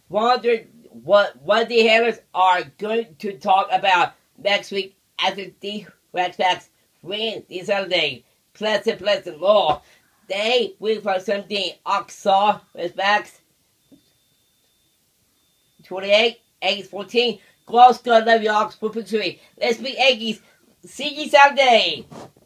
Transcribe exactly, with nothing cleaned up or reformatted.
wondered what what the handlers are going to talk about next week after the Redbacks win this Saturday. Pleasant, pleasant law. They win for seventeen. Arkansas Redbacks twenty-eight, Aggies fourteen. Close, good, love you, Hogs for victory. Let's be Aggies. See you Saturday.